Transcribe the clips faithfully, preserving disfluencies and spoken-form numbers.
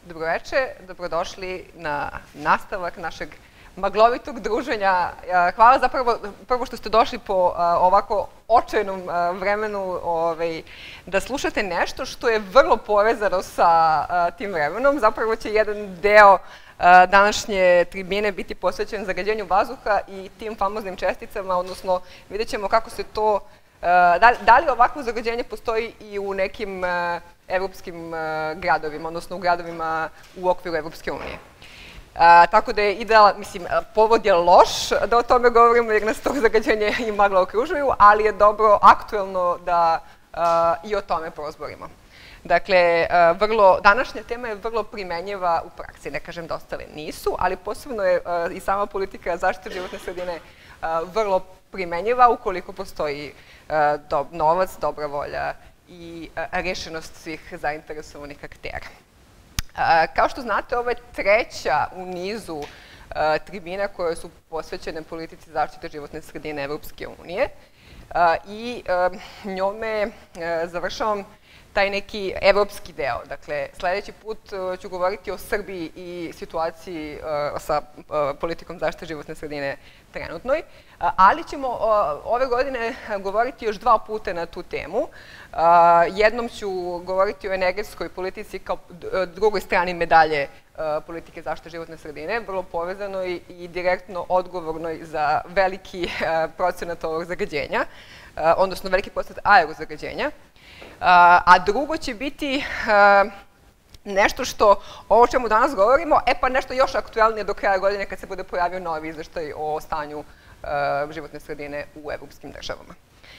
Dobroveče, dobrodošli na nastavak našeg maglovitog druženja. Hvala zapravo prvo što ste došli po ovako očajnom vremenu da slušate nešto što je vrlo povezano sa tim vremenom. Zapravo će jedan deo današnje tribine biti posvećen zagađenju vazduha i tim famoznim česticama, odnosno vidjet ćemo kako se to, da li ovakvo zagađenje postoji i u nekim evropskim gradovima, odnosno u gradovima u okviru Evropske unije. Tako da je idealan, mislim, povod je loš da o tome govorimo jer nas to zagađenje i magla okružuju, ali je dobro aktuelno da i o tome prozborimo. Dakle, današnja tema je vrlo primenjiva u praksi, ne kažem da ostale nisu, ali posebno je i sama politika zaštite životne sredine vrlo primenjiva ukoliko postoji novac, dobra volja i rešenost svih zainteresovanih aktera. Kao što znate, ovo je treća u nizu tribina koje su posvećene politici zaštite životne sredine Evropske unije i njome završavam taj neki evropski deo. Dakle, sledeći put ću govoriti o Srbiji i situaciji sa politikom zaštite životne sredine trenutnoj, ali ćemo ove godine govoriti još dva puta na tu temu. Jednom ću govoriti o energetskoj politici kao drugoj strani medalje politike zaštite životne sredine, vrlo povezanoj i direktno odgovornoj za veliki procenat ovog zagađenja, odnosno veliki procenat aerozagađenja. A drugo će biti nešto što, ovo o čemu danas govorimo, e pa nešto još aktuelnije do kraja godine kad se bude pojavio novi izveštaj o stanju životne sredine u evropskim državama.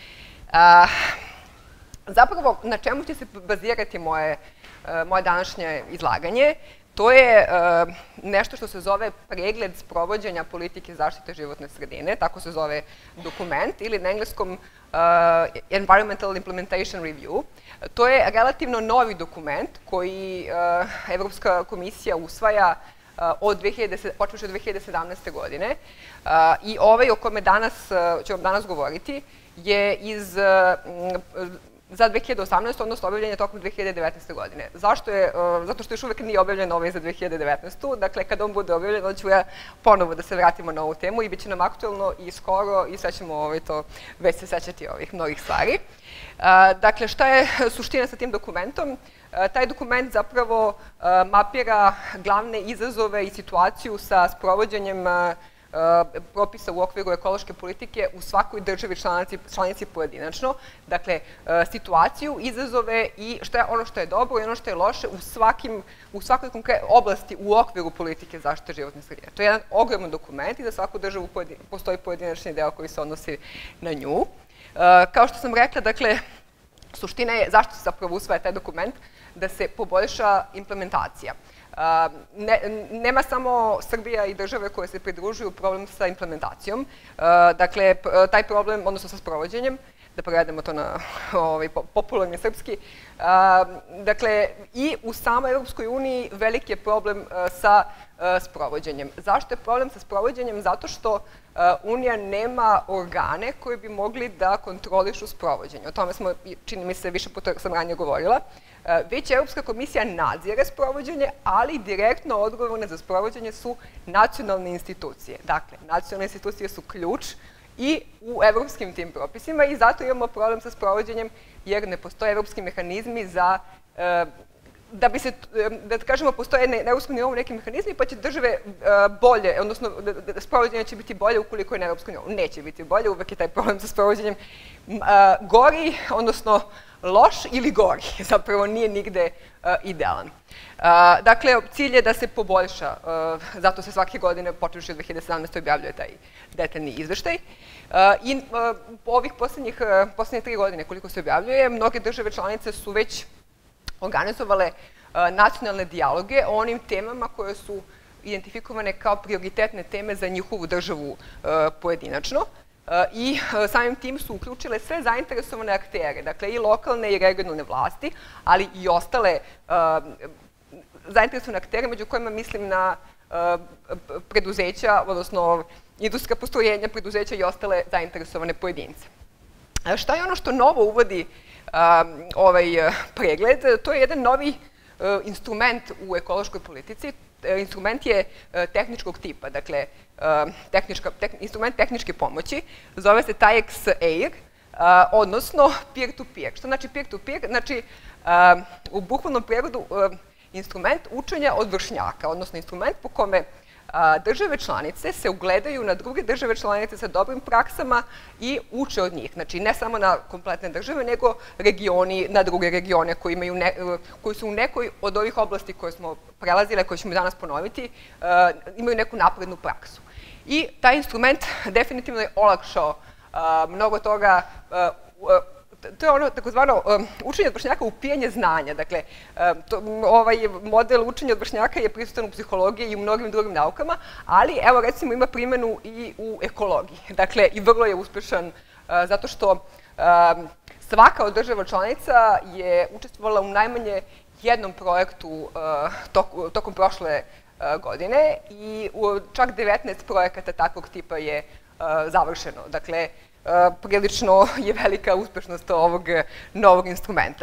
Zapravo, na čemu će se bazirati moje današnje izlaganje? To je nešto što se zove pregled sprovođenja politike zaštite životne sredine, tako se zove dokument, ili na engleskom Environmental Implementation Review. To je relativno novi dokument koji Evropska komisija usvaja počeši od dve hiljade sedamnaeste. godine i ovaj o kome ću vam danas govoriti je iz za dve hiljade osamnaestu. odnosno objavljen je tokom dve hiljade devetnaeste. godine. Zašto je? Zato što još uvek nije objavljen ovaj za dve hiljade devetnaestu. Dakle, kad on bude objavljen, onda ću ja ponovo da se vratimo na ovu temu i bit će nam aktuelno i skoro i sve ćemo to već se sećati ovih mnogih stvari. Dakle, šta je suština sa tim dokumentom? Taj dokument zapravo mapira glavne izazove i situaciju sa sprovođenjem propisa u okviru ekološke politike u svakoj državi članici pojedinačno. Dakle, situaciju, izazove i ono što je dobro i ono što je loše u svakoj oblasti u okviru politike zaštite životne sredine. To je jedan ogroman dokument i za svaku državu postoji pojedinačni deo koji se odnosi na nju. Kao što sam rekla, dakle, suština je zašto se zapravo usvaja taj dokument, da se poboljša implementacija. Nema samo Srbija i države koje se pridružuju problem sa implementacijom, dakle, taj problem, odnosno sa sprovođenjem, da prevedemo to na popularni srpski, dakle, i u samoj Evropskoj uniji veliki je problem sa sprovođenjem. Zašto je problem sa sprovođenjem? Zato što Unija nema organe koji bi mogli da kontrolišu sprovođenje. O tome smo, čini mi se, više puta sam ranije govorila. Već Evropska komisija nadzire sprovođenje, ali direktno odgovorne za sprovođenje su nacionalne institucije. Dakle, nacionalne institucije su ključ i u evropskim tim propisima i zato imamo problem sa sprovođenjem jer ne postoje evropski mehanizmi za, da bi se, da kažemo, postoje na evropskom nivou neki mehanizmi pa će države bolje, odnosno sprovođenje će biti bolje ukoliko je na evropskom nivou. Neće biti bolje, uvek je taj problem sa sprovođenjem gori, odnosno loš ili gori, zapravo nije nigde idealan. Dakle, cilj je da se poboljša, zato se svake godine, počeši od dve hiljade sedamnaeste. objavljuje taj detaljni izveštaj. I ovih poslednje tri godine, koliko se objavljuje, mnoge države članice su već organizovale nacionalne dijaloge o onim temama koje su identifikovane kao prioritetne teme za njihovu državu pojedinačno. I samim tim su uključile sve zainteresovane aktere, dakle i lokalne i regionalne vlasti, ali i ostale zainteresovane aktere, među kojima mislim na preduzeća, odnosno industrijska postrojenja, preduzeća i ostale zainteresovane pojedince. Šta je ono što novo uvodi ovaj pregled? To je jedan novi instrument u ekološkoj politici. Instrument je tehničkog tipa, dakle, instrument tehničke pomoći, zove se T A I E X A I R, odnosno peer-to-peer. Što znači peer-to-peer? Znači, u bukvalnom prevodu, instrument učenja od vršnjaka, odnosno instrument po kome države članice se ugledaju na druge države članice sa dobrim praksama i uče od njih. Znači, ne samo na kompletne države, nego regioni na druge regione koji su u nekoj od ovih oblasti koje smo prelazile, koje ćemo danas ponoviti, imaju neku naprednu praksu. I taj instrument definitivno je olakšao mnogo toga. To je ono takozvano učenje od vršnjaka, upijanje znanja. Dakle, ovaj model učenja od vršnjaka je prisutan u psihologiji i u mnogim drugim naukama, ali evo recimo ima primjenu i u ekologiji. Dakle, i vrlo je uspešan zato što svaka od država članica je učestvovala u najmanje jednom projektu tokom prošle godine i čak devetnaest projekata takvog tipa je završeno. Dakle, prilično je velika uspešnost ovog novog instrumenta.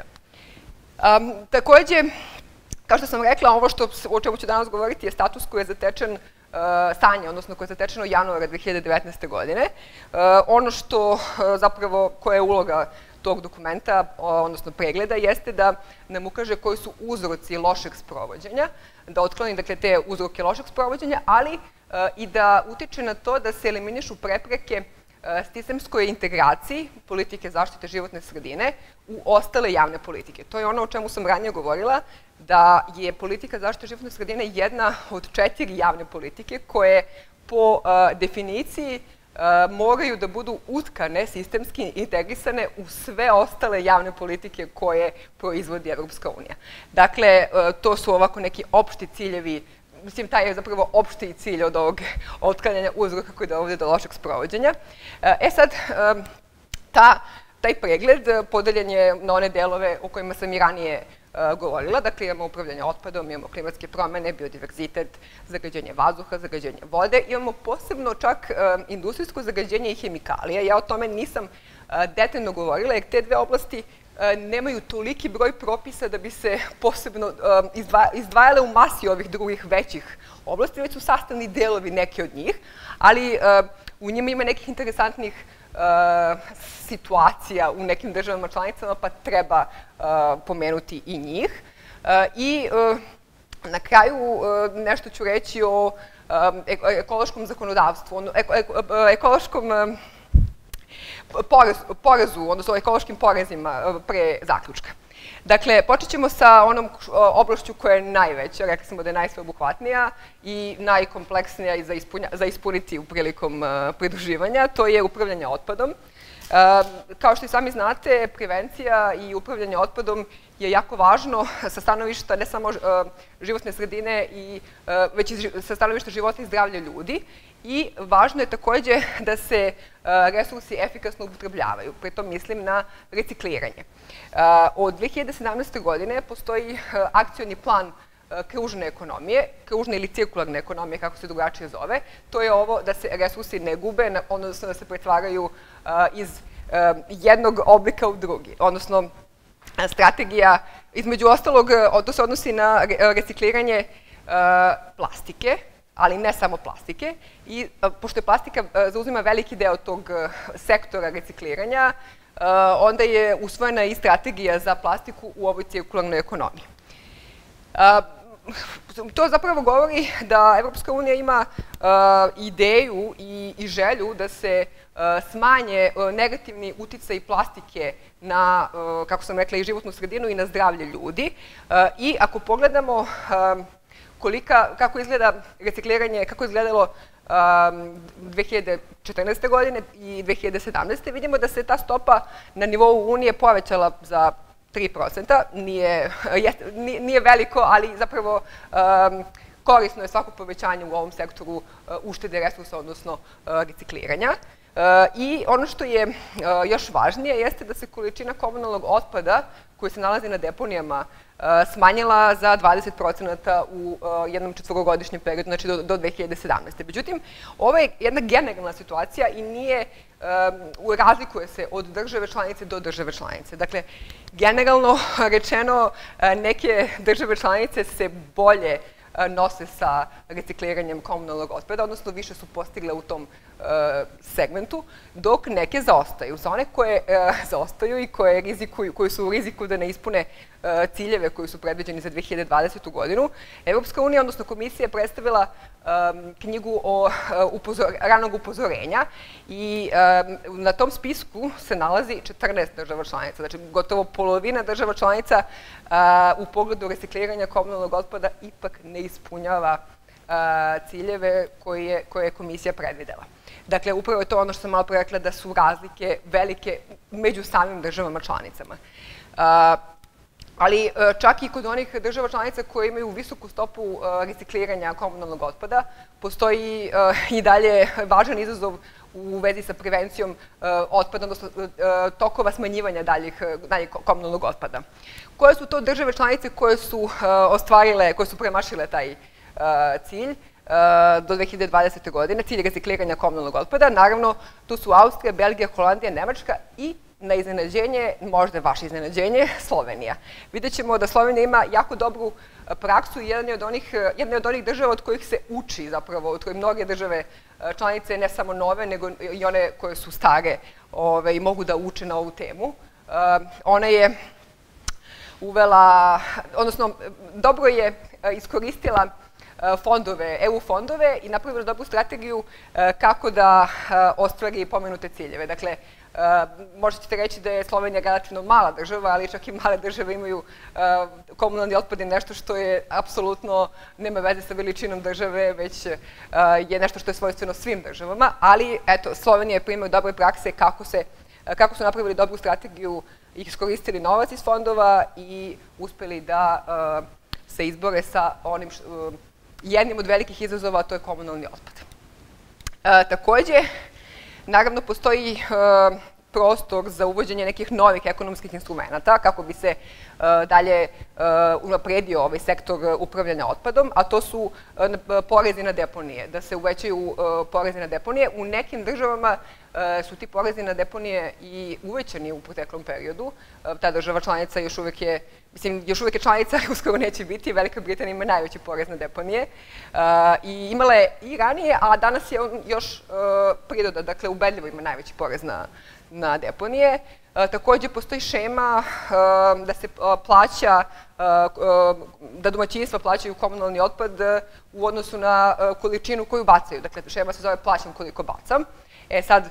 Takođe, kao što sam rekla, ovo o čemu ću danas govoriti je status koji je zatečen stanje, odnosno koji je zatečeno januara dve hiljade devetnaeste. godine. Ono što zapravo, koja je uloga tog dokumenta, odnosno pregleda, jeste da nam ukaže koji su uzroci lošeg sprovođenja, da otkloni dakle te uzroke lošeg sprovođenja, ali i da utiče na to da se eliminišu prepreke sistemskoj integraciji politike zaštite životne sredine u ostale javne politike. To je ono o čemu sam ranije govorila, da je politika zaštite životne sredine jedna od četiri javne politike koje po definiciji moraju da budu utkane, sistemski integrisane u sve ostale javne politike koje proizvodi Evropska unija. Dakle, to su ovako neki opšti ciljevi. Mislim, taj je zapravo opšti cilj od ovog otklanjanja uzroka koji dovode do lošeg sprovođenja. E sad, taj pregled podeljen je na one delove o kojima sam i ranije govorila. Dakle, imamo upravljanje otpadom, imamo klimatske promene, biodiverzitet, zagađenje vazduha, zagađenje vode. Imamo posebno čak industrijsko zagađenje i hemikalije. Ja o tome nisam detaljno govorila, jer te dve oblasti nemaju toliki broj propisa da bi se posebno izdvajale u masi ovih drugih većih oblasti, već su sastavni delovi neke od njih, ali u njima ima nekih interesantnih situacija u nekim državama članicama, pa treba pomenuti i njih. I na kraju nešto ću reći o ekološkom zakonodavstvu, ekološkom porezu, odnosno o ekološkim porezima pre zaključka. Dakle, počet ćemo sa onom oblašću koja je najveća, rekli smo da je najsveobuhvatnija i najkompleksnija za ispuniti u prilikom pridruživanja, to je upravljanje otpadom. Kao što i sami znate, prevencija i upravljanje otpadom je jako važno sa stanovišta ne samo životne sredine, već i sa stanovišta života i zdravlja ljudi. I važno je takođe da se resursi efikasno upotrebljavaju. Pritom mislim na recikliranje. Od dve hiljade sedamnaeste. godine postoji akcioni plan kružne ekonomije, kružne ili cirkularne ekonomije, kako se drugačije zove. To je ovo da se resursi ne gube, odnosno da se pretvaraju iz jednog oblika u drugi. Odnosno, strategija, između ostalog, to se odnosi na recikliranje plastike, ali ne samo plastike. I pošto je plastika zauzima veliki deo tog sektora recikliranja, onda je usvojena i strategija za plastiku u ovoj cirkularnoj ekonomiji. To zapravo govori da Evropska unija ima ideju i želju da se smanje negativni uticaj plastike na, kako sam rekla, i životnu sredinu i na zdravlje ljudi. I ako pogledamo kako izgleda recikliranje, kako je izgledalo dve hiljade četrnaeste. godine i dve hiljade sedamnaeste. vidimo da se ta stopa na nivou Unije povećala za tri procenta. Nije veliko, ali zapravo korisno je svako povećanje u ovom sektoru uštede resursa, odnosno recikliranja. I ono što je još važnije jeste da se količina komunalnog otpada koji se nalazi na deponijama smanjila za dvadeset procenata u jednom četvorogodišnjem periodu, znači do dve hiljade sedamnaeste. Međutim, ovo je jedna generalna situacija i nije, razlikuje se od države članice do države članice. Dakle, generalno rečeno, neke države članice se bolje nose sa recikliranjem komunalnog otpada, odnosno više su postigle u tom segmentu, dok neke zaostaju. Za one koje zaostaju i koji su u riziku da ne ispune ciljeve koji su predviđeni za dve hiljade dvadesetu godinu, Evropska unija, odnosno Komisija, je predstavila knjigu o ranog upozorenja i na tom spisku se nalazi četrnaest država članica. Znači, gotovo polovina država članica u pogledu recikliranja komunalnog otpada ipak ne ispunjava ciljeve koje je Komisija predvidela. Dakle, upravo je to ono što sam malo pre rekla, da su razlike velike među samim državama članicama. Ali čak i kod onih država članica koje imaju visoku stopu recikliranja komunalnog otpada, postoji i dalje važan izazov u vezi sa prevencijom otpada, odnosno tokova smanjivanja daljih komunalnog otpada. Koje su to države članice koje su ostvarile, koje su premašile taj cilj do dve hiljade dvadesete. godine, cilj recikliranja komunalnog otpada? Naravno, tu su Austrija, Belgija, Holandija, Nemačka i na iznenađenje, možda vaše iznenađenje, Slovenija. Vidjet ćemo da Slovenija ima jako dobru praksu i jedna je od onih država od kojih se uči zapravo, od kojih mnoge države članice, ne samo nove, nego i one koje su stare i mogu da uče na ovu temu. Ona je uvela, odnosno dobro je iskoristila fondove, E U fondove i napravila dobru strategiju kako da ostvari pomenute ciljeve. Dakle, možda ćete reći da je Slovenija relativno mala država, ali čak i male države imaju komunalni otpad je nešto što je apsolutno, nema veze sa veličinom države, već je nešto što je svojstveno svim državama, ali eto, Slovenija je primjer dobre prakse kako su napravili dobru strategiju i iskoristili novac iz fondova i uspeli da se izbore sa onim jednim od velikih izazova, a to je komunalni otpad. Takođe, naravno, postoji prostor za uvođenje nekih novih ekonomskih instrumenta kako bi se dalje unapredio ovaj sektor upravljanja otpadom, a to su porezi na deponije, da se uvećaju porezi na deponije. U nekim državama su ti porezi na deponije i uvećani u proteklom periodu. Ta država članica još uvek je, mislim, još uvek je članica, uskoro neće biti. Velika Britanija ima najveći porez na deponije i imala je i ranije, a danas je on još pridoda, dakle, ubedljivo ima najveći porez na deponije. Takođe, postoji šema da se plaća, da domaćinstva plaćaju komunalni otpad u odnosu na količinu koju bacaju. Dakle, šema se zove plaćam koliko bacam. E sad,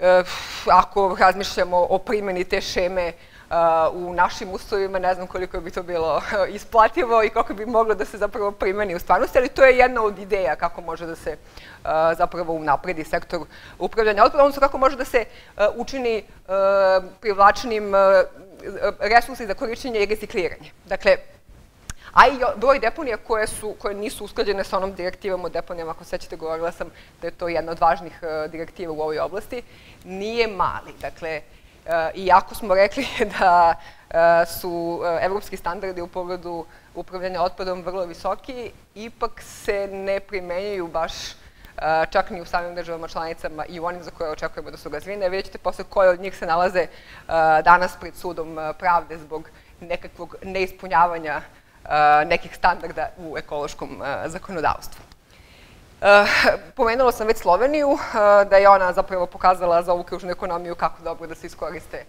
ako razmišljamo o primjeni te šeme u našim uslovima, ne znam koliko bi to bilo isplativo i kako bi moglo da se zapravo primjeni u stvarnosti, ali to je jedna od ideja kako može da se zapravo unapredi sektor upravljanja otpadom, odnosno kako može da se učini privlačnim resursi za korišćenje i recikliranje. Dakle, a i broj deponija koje nisu usklađene sa onom direktivom o deponijama, ako sećate, govorila sam da je to jedna od važnih direktiva u ovoj oblasti, nije mali. Dakle, iako smo rekli da su evropski standardi u pogledu upravljanja otpadom vrlo visoki, ipak se ne primenjuju baš čak ni u samim državama članicama i u onim za koje očekujemo da su razvijene. Vidjet ćete posle koje od njih se nalaze danas pred sudom pravde zbog nekakvog neispunjavanja nekih standarda u ekološkom zakonodavstvu. Pomenula sam već Sloveniju, da je ona zapravo pokazala za ovu kružnu ekonomiju kako dobro da se iskoriste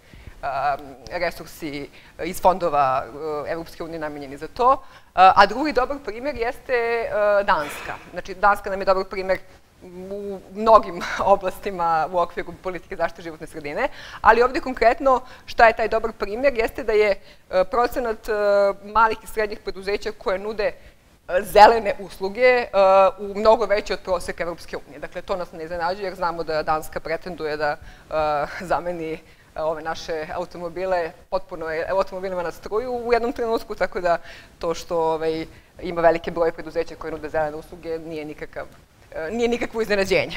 resursi iz fondova Evropske unije namenjeni za to. A drugi dobar primjer jeste Danska. Znači, Danska nam je dobar primjer u mnogim oblastima u okviru politike zaštite životne sredine, ali ovdje konkretno šta je taj dobar primjer jeste da je procenat malih i srednjih preduzeća koje nude zelene usluge u mnogo veći od proseka Evropske unije. Dakle, to nas ne iznenađuje jer znamo da Danska pretenduje da zameni ove naše automobile, potpuno automobilima na struju u jednom trenutku, tako da to što ima velike broj preduzeća koje nude zelene usluge nije nikakav nije nikakvo iznenađenje.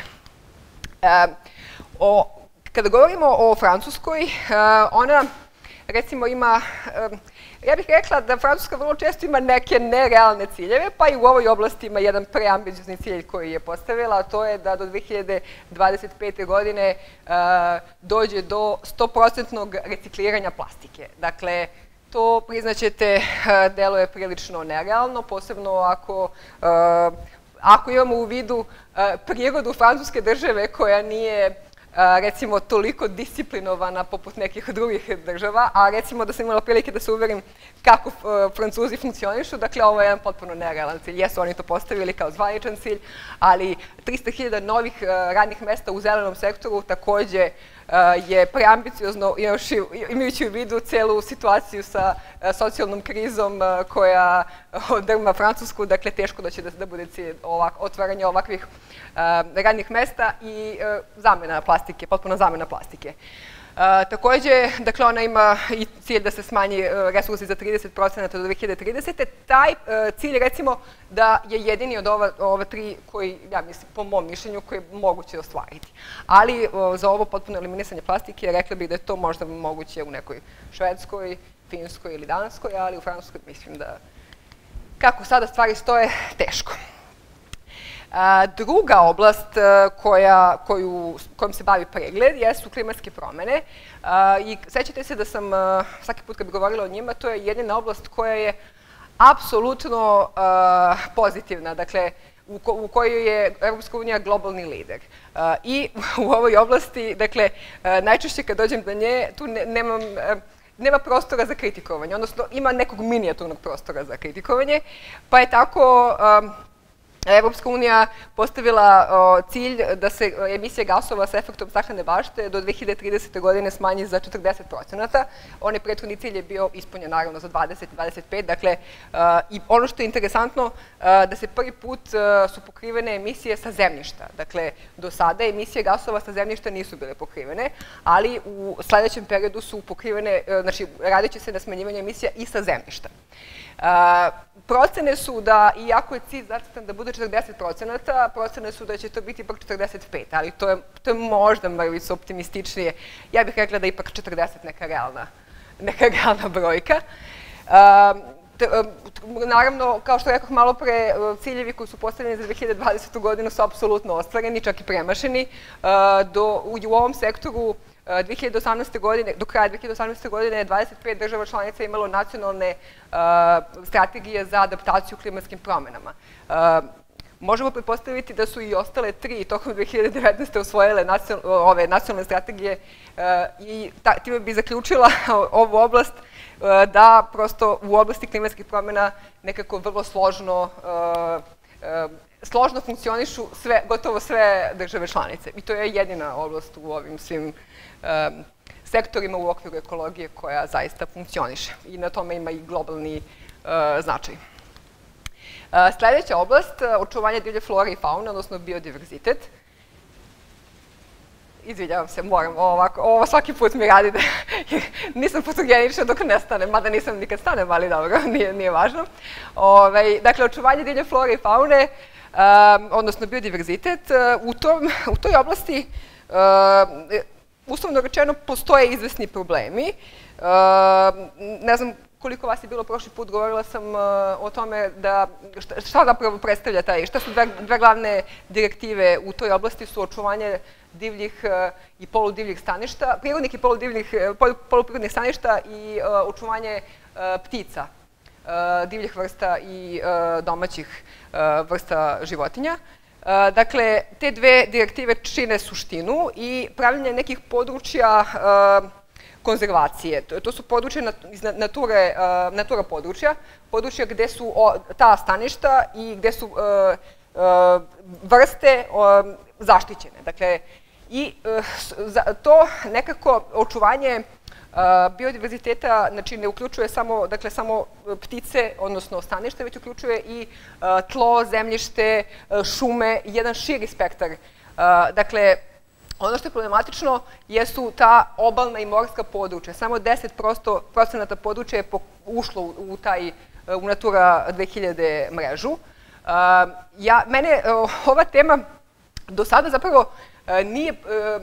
Kada govorimo o Francuskoj, ona recimo ima Ja bih rekla da Francuska vrlo često ima neke nerealne ciljeve, pa i u ovoj oblasti ima jedan preambiciozni cilj koji je postavila, a to je da do dve hiljade dvadeset pete. godine dođe do sto posto recikliranja plastike. Dakle, to, priznaćete, deluje prilično nerealno, posebno ako, ako imamo u vidu prirodu francuske države koja nije, recimo, toliko disciplinovana poput nekih drugih država, a recimo da sam imala prilike da se uverim kako Francuzi funkcionišu, dakle, ovo je jedan potpuno nerealan cilj. Jesu oni to postavili kao zvaničan cilj, ali trista hiljada novih radnih mesta u zelenom sektoru takođe je preambiciozno, imajući u vidu celu situaciju sa socijalnom krizom koja drma Francusku, dakle, teško da će da bude cilj otvaranja ovakvih radnih mesta i zamena plastike, potpuno zamena plastike. Takođe, dakle, ona ima i cilj da se smanji resursi za trideset posto do dve hiljade tridesete. Taj cilj, recimo, da je jedini od ova tri koji, ja mislim, po mom mišljenju, koji je moguće ostvariti. Ali za ovo potpuno eliminisanje plastike, rekla bih da je to možda moguće u nekoj Švedskoj, Finskoj ili Danskoj, ali u Francuskoj mislim da, kako sada stvari stoje, teško. Druga oblast kojom se bavi pregled jesu klimatske promene i sećate se da sam svaki put kad bi govorila o njima, to je jedina oblast koja je apsolutno pozitivna, dakle, u kojoj je Evropska unija globalni lider. I u ovoj oblasti, dakle, najčešće kad dođem do nje, tu nemam... nema prostora za kritikovanje, odnosno ima nekog minijaturnog prostora za kritikovanje, pa je tako Evropska unija postavila cilj da se emisija gasova sa efektom staklene bašte do dve hiljade tridesete. godine smanji za četrdeset posto. Onaj prethodni cilj je bio ispunjen naravno za dvadeset do dvadeset pet. Dakle, i ono što je interesantno, da se prvi put su pokrivene emisije sa zemljišta. Dakle, do sada emisije gasova sa zemljišta nisu bile pokrivene, ali u sledećem periodu su pokrivene, znači radit će se na smanjivanju emisija i sa zemljišta. Procene su da, iako je cilj zacrtan da bude četrdeset posto, procene su da će to biti ipak četrdeset pet, ali to je možda mrvicu optimističnije. Ja bih rekla da je ipak četrdeset neka realna brojka. Naravno, kao što rekoh malo pre, ciljevi koji su postavljeni za dve hiljade dvadesetu. godinu su apsolutno ostvareni, čak i premašeni. U ovom sektoru dve hiljade osamnaeste. godine, do kraja dve hiljade osamnaeste. godine dvadeset pet država članica imalo nacionalne strategije za adaptaciju klimatskim promenama. Možemo pretpostaviti da su i ostale tri tokom dve hiljade devetnaeste. usvojile ove nacionalne strategije i time bi zaključila ovu oblast da prosto u oblasti klimatskih promena nekako vrlo složno složno funkcionišu gotovo sve države članice. I to je jedina oblast u ovim svim sektorima u okviru ekologije koja zaista funkcioniše. I na tome ima i globalni značaj. Sledeća oblast, očuvanje divlje flore i faune, odnosno biodiverzitet. Izvinjavam se, moram ovako, ovo svaki put mi radi da nisam fotogenična dok ne stanem, mada nisam nikad stanem, ali dobro, nije važno. Dakle, očuvanje divlje flore i faune, odnosno biodiverzitet, u toj oblasti, uslovno rečeno, postoje izvesni problemi. Ne znam koliko vas je bilo prošli put, govorila sam o tome da šta zapravo predstavlja taj, šta su dve glavne direktive u toj oblasti su očuvanje divljih i poludivljih staništa, prirodnih i poluprirodnih staništa i očuvanje ptica, divljih vrsta i domaćih vrsta životinja. Dakle, te dve direktive čine suštinu i pravljenje nekih područja konzervacije. To su područja iz natura područja, područja gde su ta staništa i gde su vrste zaštićene. Dakle, i to nekako očuvanje biodiverziteta ne uključuje samo ptice, odnosno stanište, već uključuje i tlo, zemljište, šume, jedan širi spektar. Dakle, ono što je problematično jesu ta obalna i morska područja. Samo deset procenata područja je ušlo u taj u Natura dve hiljade mrežu. Mene ova tema do sada zapravo nije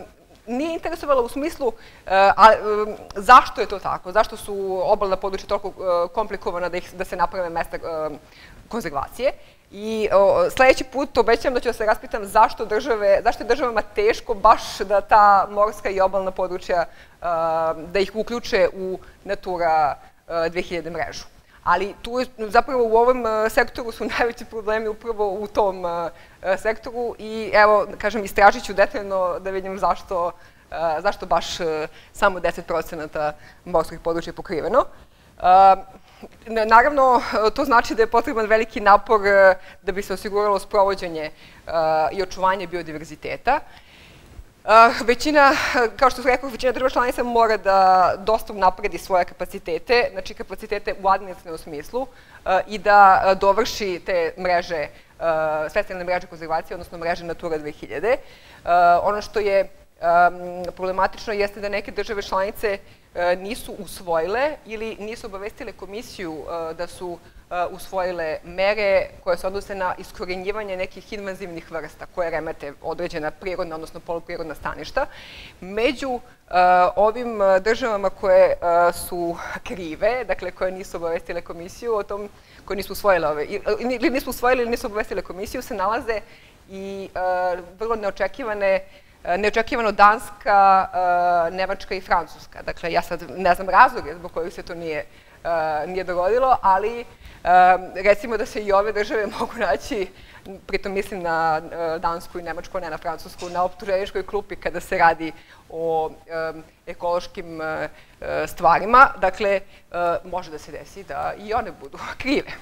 nije interesovala u smislu zašto je to tako, zašto su obalna područja toliko komplikovana da se naprave mesta konzervacije. I sledeći put obećam da ću da se raspitam zašto je državama teško baš da ta morska i obalna područja, da ih uključe u Natura dve hiljade mrežu. Ali tu zapravo u ovom sektoru su najveći problemi upravo u tom sektoru i evo, kažem, istražit ću detaljno da vidim zašto baš samo deset procenata morskih područja je pokriveno. Naravno, to znači da je potreban veliki napor da bi se osiguralo sprovođenje i očuvanje biodiverziteta. Većina, kao što sam rekao, većina država članica mora da dosta napredi svoje kapacitete, znači kapacitete u administrativnom smislu i da dovrši te mreže, specijalne mreže konzervacije, odnosno mreže Natura dve hiljade. Ono što je problematično jeste da neke države članice nisu usvojile ili nisu obavestile komisiju da su usvojile mere koje se odnose na iskorenjivanje nekih invazivnih vrsta koje remete određena prirodna, odnosno poluprirodna staništa. Među ovim državama koje su krive, dakle koje nisu obavestile komisiju o tom, koje nisu usvojile ove, ili nisu usvojile ili nisu obavestile komisiju, se nalaze i vrlo neočekivane neočekivano Danska, Nemačka i Francuska. Dakle, ja sad ne znam razloge zbog kojih se to nije dogodilo, ali recimo da se i ove države mogu naći, pritom mislim na Dansku i Nemačku, a ne na Francusku, na optuženičkoj klupi kada se radi o ekološkim stvarima. Dakle, može da se desi da i one budu krive.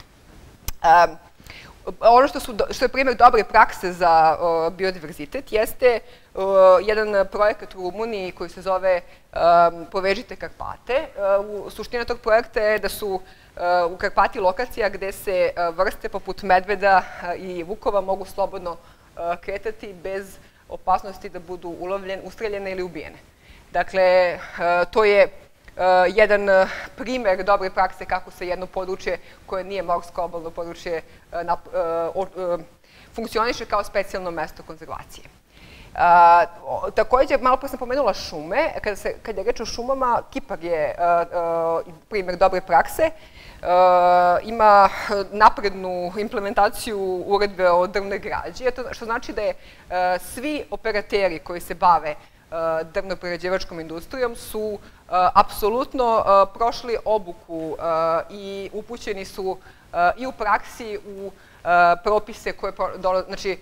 Ono što je primjer dobre prakse za biodiverzitet jeste jedan projekat u Rumuniji koji se zove Povežite Karpate. Suština tog projekta je da su u Karpati lokacija gde se vrste poput medveda i vukova mogu slobodno kretati bez opasnosti da budu ulovljene, ustreljene ili ubijene. Dakle, to je jedan primer dobre prakse kako se jedno područje koje nije morsko obalno područje funkcioniše kao specijalno mesto konzervacije. Takođe, malo pre sam pomenula šume. Kad je reč o šumama, Kipar je primer dobre prakse. Ima naprednu implementaciju uredbe o drvnoj građi, što znači da je svi operateri koji se bave drvno-prerađivačkom industrijom su apsolutno prošli obuku i upućeni su i u praksi u propise koje dolaze, znači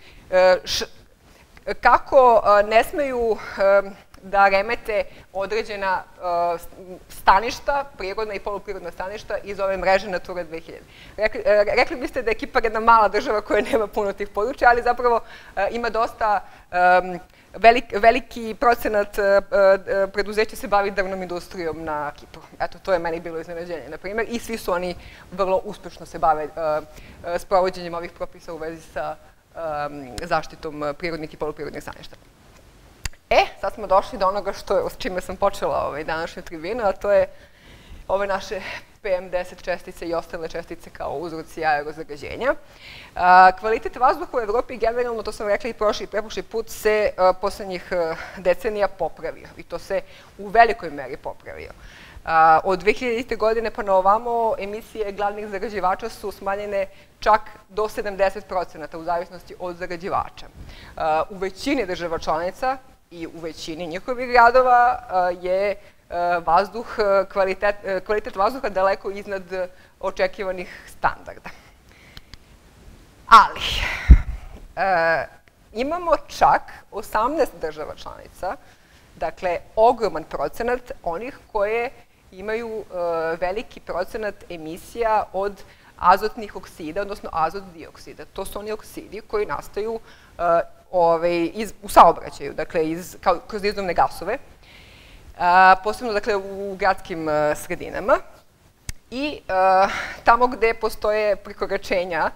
kako ne smeju da remete određena staništa, prirodna i poluprirodna staništa iz ove mreže Natura dve hiljade. Rekli biste da je Kipar jedna mala država koja nema puno tih područja, ali zapravo ima dosta veliki procenat preduzeća se bavi drvnom industrijom na Kipru. Eto, to je meni bilo iznenađenje, na primjer, i svi su oni vrlo uspešno se bave sprovođenjem ovih propisa u vezi sa zaštitom prirodnih i poluprirodnih staništa. E, sad smo došli do onoga s čime sam počela današnju tribinu, a to je ove naše P M deset čestice i ostale čestice kao uzroci aerozagađenja. Kvalitet vazduha u Evropi generalno, to sam rekla i prošli i preprošli put, se poslednjih decenija popravio i to se u velikoj meri popravio. Od dve hiljadite godine pa na ovamo emisije glavnih zagađivača su smanjene čak do sedamdeset procenata u zavisnosti od zagađivača. U većini država članica i u većini njihovih gradova je vazduh, kvalitet vazduha daleko iznad očekivanih standarda. Ali, imamo čak osamnaest država članica, dakle, ogroman procenat onih koje imaju veliki procenat emisija od azotnih oksida, odnosno azot dioksida. To su oni oksidi koji nastaju u saobraćaju, dakle, kroz izduvne gasove, posebno, dakle, u gradskim sredinama i tamo gde postoje prekoračenja,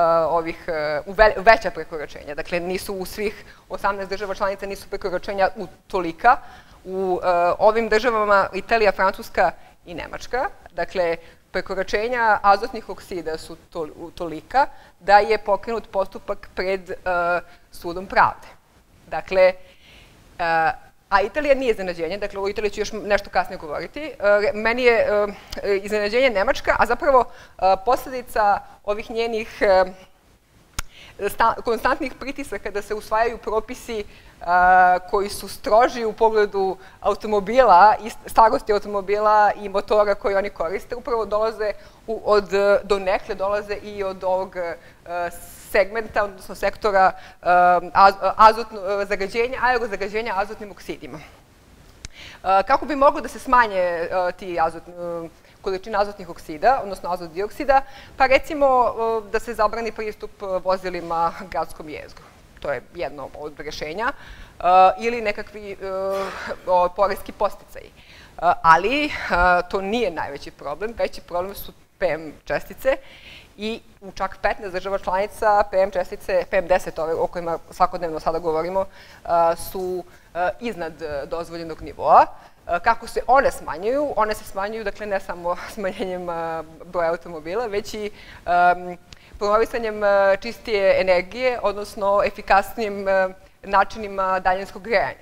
veća prekoračenja, dakle, nisu u svih osamnaest država članica, nisu prekoračenja u tolika. U ovim državama Italija, Francuska i Nemačka, dakle, prekoračenja azotnih oksida su tolika da je pokrenut postupak pred sudom pravde. Dakle, A Italija nije iznenađenje, dakle o Italiji ću još nešto kasnije govoriti. Meni je iznenađenje Nemačka, a zapravo posledica ovih njenih konstantnih pritisaka da se usvajaju propisi koji su stroži u pogledu automobila i starosti automobila i motora koje oni koriste, upravo dolaze od, do nekle dolaze i od ovog segmenta, odnosno sektora zagađenja, aerozagađenja azotnim oksidima. Kako bi moglo da se smanje ti količina azotnih oksida, odnosno azot dioksida, pa recimo da se zabrani pristup vozilima gradskom jezgru. To je jedno od rešenja, ili nekakvi poreski podsticaji. Ali to nije najveći problem, veći problem su P M čestice i u čak petnaest država članica P M čestice, P M deset, ove o kojima svakodnevno sada govorimo, su iznad dozvoljenog nivoa. Kako se one smanjuju? One se smanjuju, dakle, ne samo smanjenjem broja automobila, već i promovisanjem čistije energije, odnosno efikasnijim načinima daljinskog grejanja.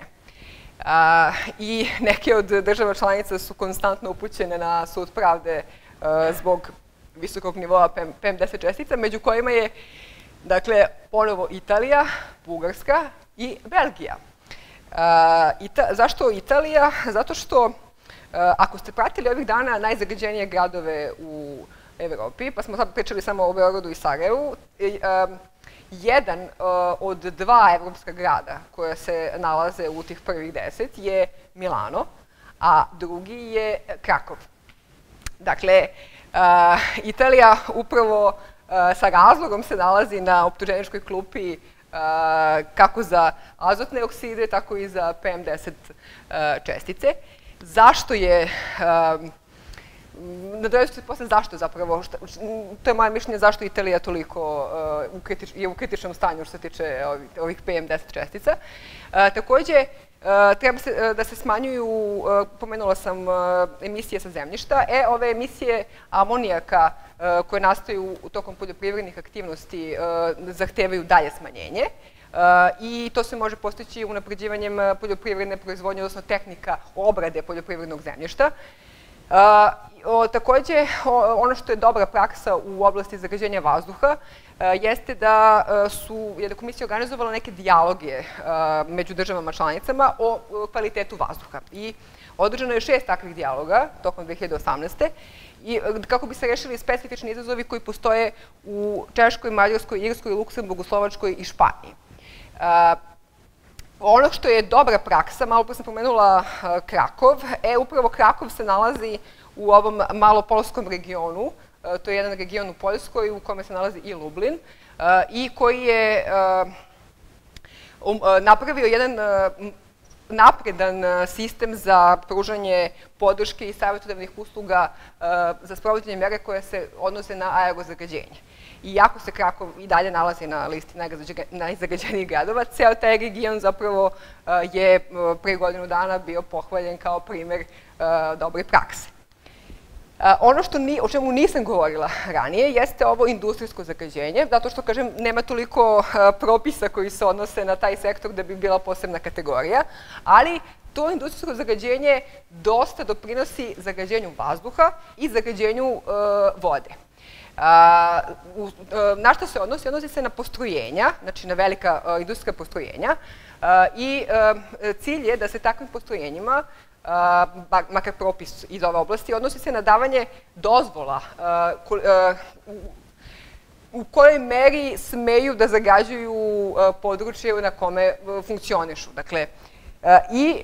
I neke od država članica su konstantno upućene na sud pravde zbog visokog nivoa P M deset čestica, među kojima je, dakle, ponovo Italija, Bugarska i Belgija. Zašto Italija? Zato što, ako ste pratili ovih dana najzagađenije gradove u Evropi, pa smo sad pričali samo o Beogradu i Sarajevu, jedan od dva evropska grada koja se nalaze u tih prvih deset je Milano, a drugi je Krakov. Dakle, Italija upravo sa razlogom se nalazi na optuženičkoj klupi kako za azotne okside, tako i za P M deset čestice. Zašto je, nadalje se posle zašto zapravo, to je moje mišljenje zašto Italija toliko je u kritičnom stanju što se tiče ovih P M deset čestica. Takođe, treba da se smanjuju, pomenula sam emisije sa zemljišta, e, ove emisije amonijaka koje nastaju u tokom poljoprivrednih aktivnosti zahtevaju dalje smanjenje i to se može postići unapređivanjem poljoprivredne proizvodnje, odnosno tehnika obrade poljoprivrednog zemljišta. Takođe, ono što je dobra praksa u oblasti zagađenja vazduha jeste da je komisija organizovala neke dijaloge među državama članicama o kvalitetu vazduha. I održano je šest takvih dijaloga tokom dve hiljade osamnaeste. I kako bi se rešili specifični izazovi koji postoje u Češkoj, Mađarskoj, Irskoj, Luksemburgu, Slovačkoj i Španiji. Ono što je dobra praksa, malo pre sam pomenula Krakov, e, upravo Krakov se nalazi u ovom malopolskom regionu, to je jedan region u Poljskoj u kome se nalazi i Lublin, i koji je napravio jedan napredan sistem za pružanje podrške i savjetodavnih usluga za sprovođenje mere koje se odnose na aerozagađenje. Iako se Krakov i dalje nalazi na listi najzagađenijih gradova, ceo taj region zapravo je pre godinu dana bio pohvaljen kao primer dobre prakse. Ono o čemu nisam govorila ranije jeste ovo industrijsko zagađenje, zato što, kažem, nema toliko propisa koji se odnose na taj sektor da bi bila posebna kategorija, ali to industrijsko zagađenje dosta doprinosi zagađenju vazduha i zagađenju vode. Na što se odnosi? Odnosi se na postrojenja, znači na velika industrijska postrojenja i cilj je da se takvim postrojenjima, makar propis iz ove oblasti, odnosi se na davanje dozvola u kojoj meri smeju da zagađuju područje na kome funkcionišu. Dakle, i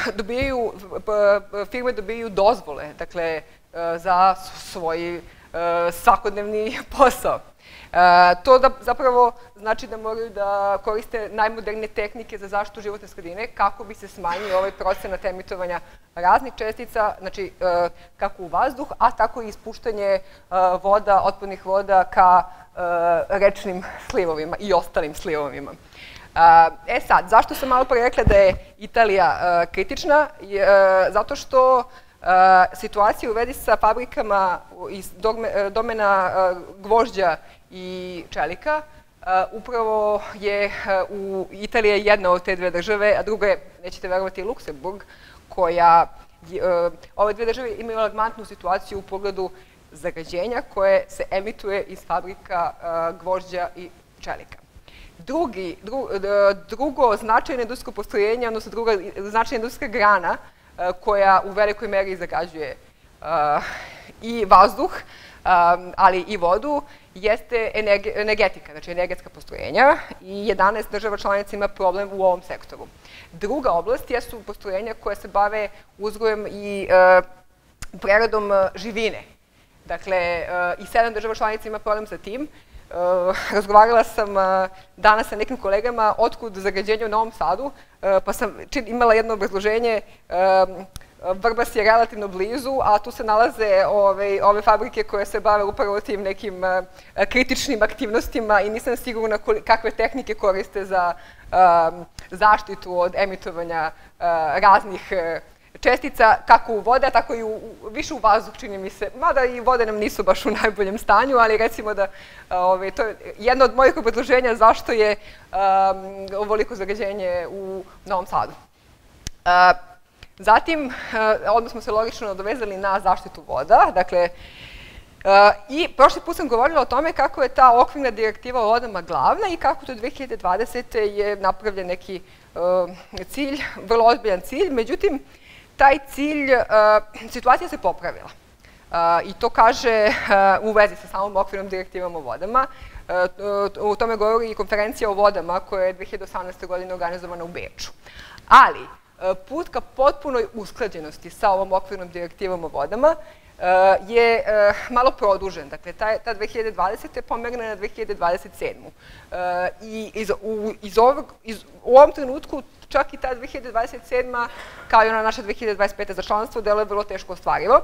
firme dobijaju dozvole, dakle, za svoj svakodnevni posao. To zapravo znači da moraju da koriste najmodernije tehnike za zaštitu životne sredine kako bi se smanjio ovaj procenat emitovanja raznih čestica, znači kako u vazduh, a tako i ispuštanje voda, otpadnih voda ka rečnim slivovima i ostalim slivovima. E sad, zašto sam malo pre rekla da je Italija kritična? Zato što situacija u vezi sa fabrikama iz domena gvožđa i čelika upravo je u Italiji jedna od te dve države, a druga je, nećete verovati, Luksemburg, koja, ove dve države imaju alarmantnu situaciju u pogledu zagađenja koje se emituje iz fabrika gvožđa i čelika. Drugi, dru, drugo značajno industrijsko postrojenje, odnosno druga značajna industrijska grana koja u velikoj meri zagađuje i vazduh, ali i vodu, jeste energetika, znači energetska postrojenja, i jedanaest država članica ima problem u ovom sektoru. Druga oblast jesu postrojenja koje se bave uzgojem i preradom živine. Dakle, i sedam država članica ima problem sa tim. Razgovarala sam danas sa nekim kolegama otkud zagađenje u Novom Sadu, pa sam imala jedno obrazloženje. Vrbas je relativno blizu, a tu se nalaze ove, ove fabrike koje se bave upravo tim nekim uh, kritičnim aktivnostima i nisam sigurna kakve tehnike koriste za uh, zaštitu od emitovanja uh, raznih uh, čestica, kako u vode, tako i u, u, više u vazduh, čini mi se. Mada i vode nam nisu baš u najboljem stanju, ali recimo da uh, ove, to je jedno od mojih obrazloženja zašto je um, ovoliko zagađenje u Novom Sadu. Uh, Zatim, odmah smo se logično nadovezali na zaštitu voda, dakle, i prošli put sam govorila o tome kako je ta okvirna direktiva o vodama glavna i kako do dve hiljade dvadesete je napravljen neki cilj, vrlo ozbiljan cilj, međutim, taj cilj, situacija se popravila. I to kaže u vezi sa samom okvirnom direktivom o vodama. U tome govori i konferencija o vodama koja je dve hiljade osamnaeste. godine organizovana u Beču. Ali, put ka potpunoj usklađenosti sa ovom okvirnom direktivom o vodama je malo produžen. Dakle, ta dve hiljade dvadesete. pomerna na dve hiljade dvadeset sedmu. I iz, u, iz ovog, iz, u ovom trenutku čak i ta dve hiljade dvadeset sedma. kao i ona naša dve hiljade dvadeset peta. za članstvo deluje vrlo teško ostvarivo.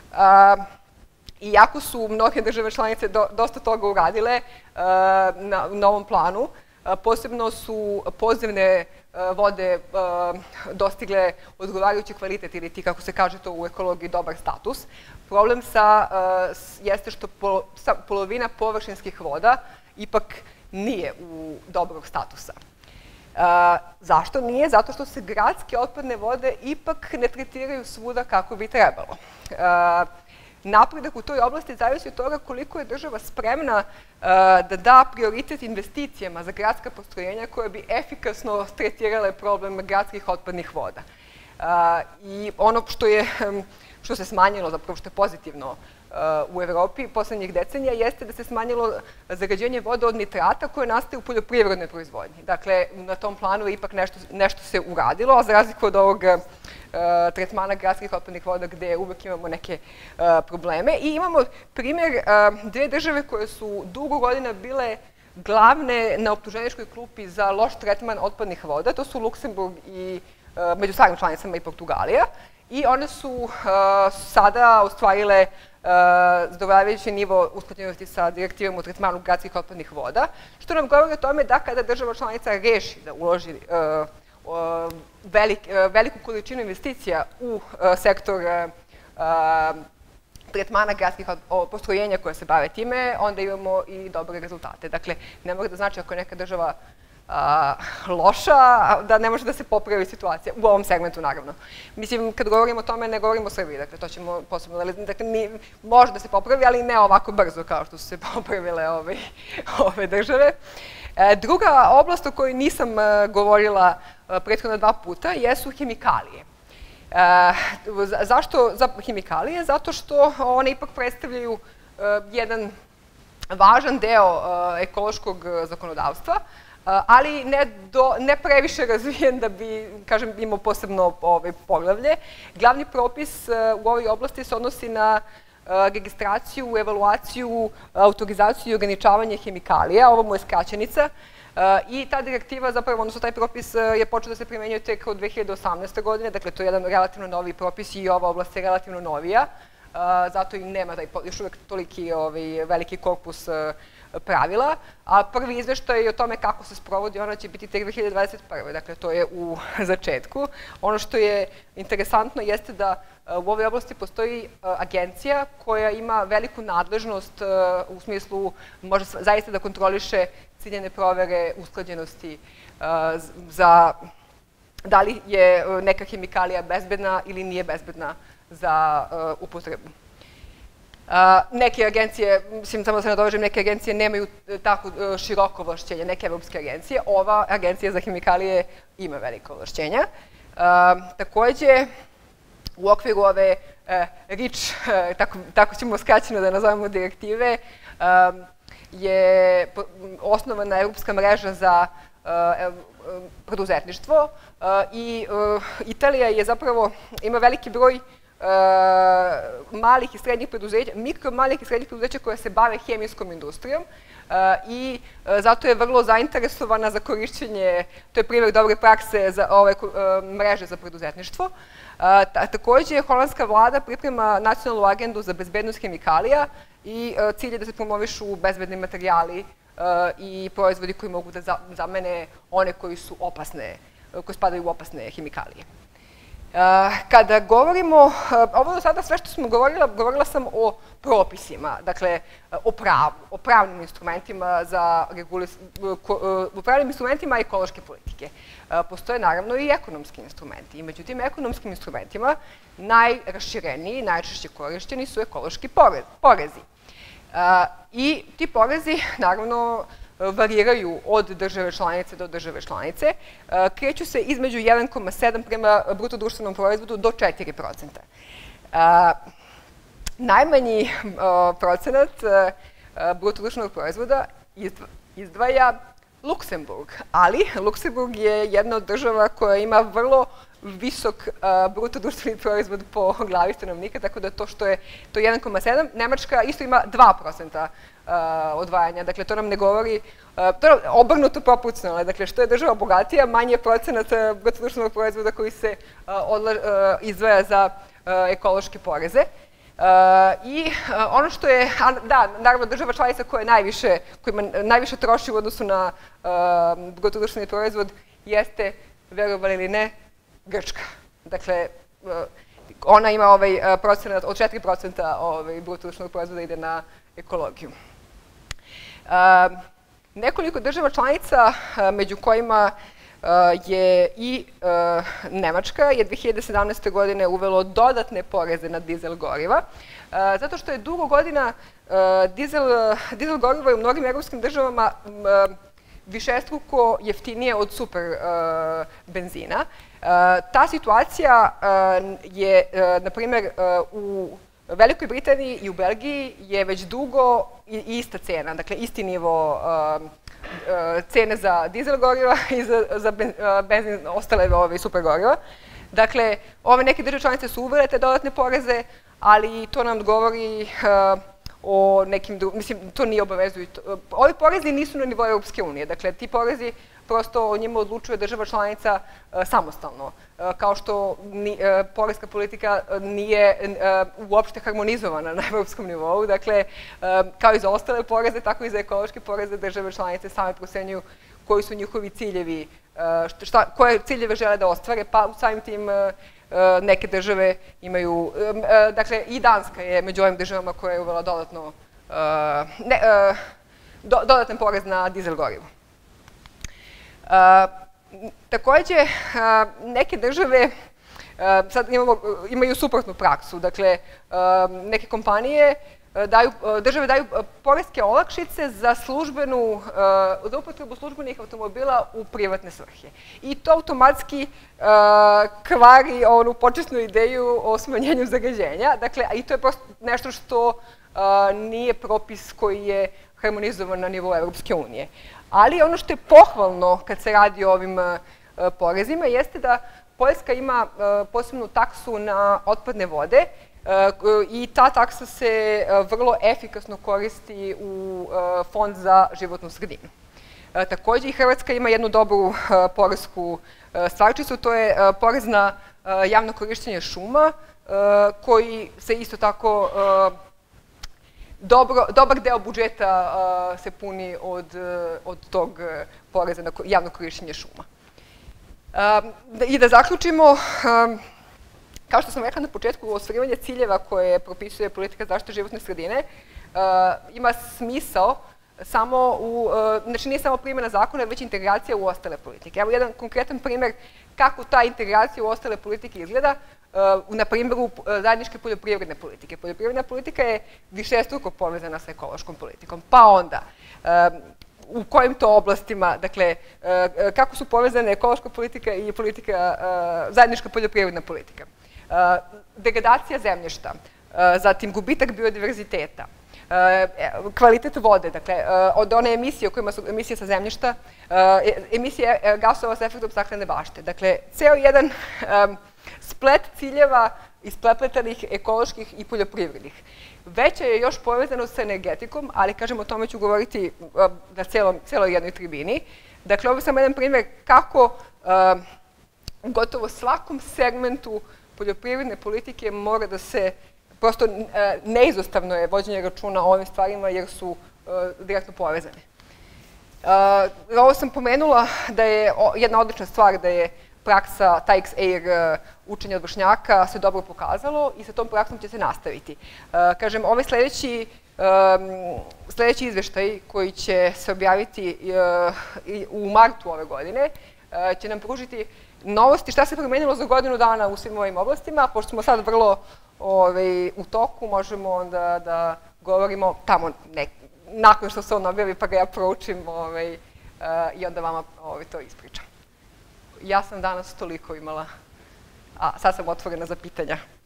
Iako su mnoge države članice do, dosta toga uradile na, na ovom planu, posebno su podzemne vode dostigle odgovarajući kvalitet ili ti, kako se kaže to u ekologiji, dobar status. Problem sa, jeste što polovina površinskih voda ipak nije u dobrog statusa. Zašto nije? Zato što se gradske otpadne vode ipak ne tretiraju svuda kako bi trebalo. Napredak u toj oblasti zavisi od toga koliko je država spremna uh, da da prioritet investicijama za gradska postrojenja koje bi efikasno tretirale problem gradskih otpadnih voda. Uh, I ono što, je, što se smanjilo, zapravo što je pozitivno uh, u Evropi poslednjih decenija, jeste da se smanjilo zagađenje vode od nitrata koje nastaje u poljoprivrednoj proizvodnji. Dakle, na tom planu je ipak nešto, nešto se uradilo, a za razliku od ovog tretmana gradskih otpadnih voda gde uvek imamo neke uh, probleme. I imamo primjer uh, dve države koje su dugo godina bile glavne na optuženičkoj klupi za loš tretman otpadnih voda. To su Luksemburg i uh, među starim članicama i Portugalija. I one su uh, sada ostvarile uh, zadovoljavajući nivo usklađenosti sa direktivom o tretmanu gradskih otpadnih voda, što nam govori o tome da kada država članica reši da uloži uh, Velik, veliku količinu investicija u sektor tretmana gradskih postrojenja koje se bave time, onda imamo i dobre rezultate. Dakle, ne mora da znači ako je neka država a, loša, da ne može da se popravi situacija, u ovom segmentu naravno. Mislim, kad govorimo o tome, ne govorimo o Srbiji, dakle, to ćemo posebno analizirati, dakle, mi, može da se popravi, ali ne ovako brzo kao što su se popravile ove, ove države. E, druga oblast o kojoj nisam govorila prethodno dva puta jesu hemikalije. E, zašto za hemikalije? Zato što one ipak predstavljaju e, jedan važan deo e, ekološkog zakonodavstva, e, ali ne, do, ne previše razvijen da bi, kažem, imao posebno ove, poglavlje. Glavni propis e, u ovoj oblasti se odnosi na registraciju, evaluaciju, autorizaciju i ograničavanje hemikalija. Ovo mu je skraćenica. I ta direktiva, zapravo, odnosno taj propis je počeo da se primenjuje tek od dve hiljade osamnaeste. godine, dakle to je jedan relativno novi propis i ova oblast je relativno novija, zato i nema taj, još uvek toliki ovaj, veliki korpus pravila, a prvi izveštaj o tome kako se sprovodi, ona će biti tek dve hiljade dvadeset prve. Dakle, to je u začetku. Ono što je interesantno jeste da u ovoj oblasti postoji agencija koja ima veliku nadležnost u smislu može zaista da kontroliše ciljane provere usklađenosti za da li je neka hemikalija bezbedna ili nije bezbedna za upotrebu. Neke agencije, mislim, samo da se nadovežem, neke agencije nemaju tako široko ovlašćenje, neke evropske agencije. Ova agencija za hemikalije ima velike ovlašćenja. Takođe, u okviru ove REACH, tako ćemo skraćeno da nazovemo direktive, je osnovana Evropska mreža za preduzetništvo i Italija je zapravo, ima veliki broj malih i srednjih preduzeća, mikro malih i srednjih preduzeća koja se bave hemijskom industrijom i zato je vrlo zainteresovana za korišćenje, to je primjer dobre prakse za ove mreže za preduzetništvo. Takođe, holandska vlada priprema nacionalnu agendu za bezbednost hemikalija i cilj je da se promovišu bezbedni materijali i proizvodi koji mogu da zamene one koji su opasne, koji spadaju u opasne hemikalije. Kada govorimo, ovo do sada sve što smo govorila, govorila sam o propisima, dakle o pravu, o pravnim instrumentima za o pravnim instrumentima ekološke politike. Postoje naravno i ekonomski instrumenti i među tim ekonomskim instrumentima najrašireniji, najčešće korišćeni su ekološki porezi. I ti porezi, naravno, variraju od države članice do države članice, kreću se između jedan zarez sedam prema bruto društvenom proizvodu do četiri procenta. Najmanji procenat bruto društvenog proizvoda izdvaja Luksemburg, ali Luksemburg je jedna od država koja ima vrlo visok bruto društveni proizvod po glavi stanovnika, tako da to što je to jedan zarez sedam, Nemačka isto ima dva procenta odvajanja. Dakle, to nam ne govori, to je obrnuto proporcionalno. Dakle, što je država bogatija, manje je procenat bruto društvenog proizvoda koji se izdvaja za ekološke poreze. I ono što je, da, naravno država članica koja najviše, koja najviše troši u odnosu na bruto društveni proizvod jeste, verovali ili ne, Grčka. Dakle, ona ima ovaj procenat od četiri procenta bruto društvenog proizvoda ide na ekologiju. Nekoliko država članica, među kojima je i Nemačka, je dve hiljade sedamnaeste. godine uvelo dodatne poreze na dizel goriva, zato što je dugo godina dizel gorivo je u mnogim evropskim državama višestruko jeftinije od super benzina. Ta situacija je, na primjer, u Velikoj Britaniji i u Belgiji je već dugo ista cena, dakle isti nivo cene za dizel goriva i za benzin, ostale super goriva. Dakle, ove neke države članice su uvele te dodatne poreze, ali to nam govori o nekim drugim, mislim, to nije obavezujuće. Ovi porezi nisu na nivou Europske unije, dakle, ti porezi prosto o njima odlučuje država članica samostalno, kao što poreska politika nije uopšte harmonizovana na evropskom nivou, dakle, kao i za ostale poreze, tako i za ekološke poreze države članice same procenjuju koji su njihovi ciljevi, koje ciljeve žele da ostvare, pa u samim tim neke države imaju, dakle, i Danska je među ovim državama koja je uvela dodatno, dodatan porez na dizel gorivo. Takođe, neke države sad imaju suprotnu praksu, dakle, neke kompanije, države daju poreske olakšice za službenu, za upotrebu službenih automobila u privatne svrhe. I to automatski kvari onu početnu ideju o smanjenju zagađenja, dakle, i to je prosto nešto što nije propis koji je harmonizovan na nivou Evropske unije. Ali ono što je pohvalno kad se radi o ovim porezima jeste da Poljska ima posebnu taksu na otpadne vode i ta taksa se vrlo efikasno koristi u Fond za životnu sredinu. Takođe i Hrvatska ima jednu dobru poresku stvarčicu, to je porez na javno korišćenje šuma, koji se isto tako dobar deo budžeta se puni od tog poreza na javno korišćenje šuma. I da zaključimo, kao što sam rekla na početku, ostvarivanje ciljeva koje propisuje politika zaštite životne sredine ima smisao samo u, znači nije samo primjena zakona, već integracija u ostale politike. Evo jedan konkretan primjer kako ta integracija u ostale politike izgleda, na primjeru zajedničke poljoprivredne politike. Poljoprivredna politika je višestruko povezana sa ekološkom politikom. Pa onda, u kojim to oblastima, dakle, kako su povezane ekološka politika i politika, zajednička poljoprivredna politika. Degradacija zemljišta, zatim gubitak biodiverziteta, kvalitet vode, dakle, od one emisije o kojima su emisije sa zemljišta, emisije gasova sa efektom staklene bašte. Dakle, ceo jedan splet ciljeva isprepletanih ekoloških i poljoprivrednih. Veća je još povezanost sa energetikom, ali, kažem, o tome ću govoriti na celoj jednoj tribini. Dakle, ovo je samo jedan primjer kako u gotovo svakom segmentu poljoprivredne politike mora da se, prosto neizostavno je vođenje računa o ovim stvarima jer su direktno povezane. Ovo sam pomenula da je jedna odlična stvar da je praksa T A I X Air učenja od vršnjaka se dobro pokazalo i sa tom praksom će se nastaviti. Kažem, ovaj sledeći sledeći izveštaj koji će se objaviti u martu ove godine će nam pružiti novosti šta se promenilo za godinu dana u svim ovim oblastima. Pošto smo sad vrlo u toku, možemo onda da govorimo tamo nakon što se on objavi pa ga ja proučim i onda vama to ispričam. Ja sam danas toliko imala, a sad sam otvorena za pitanja.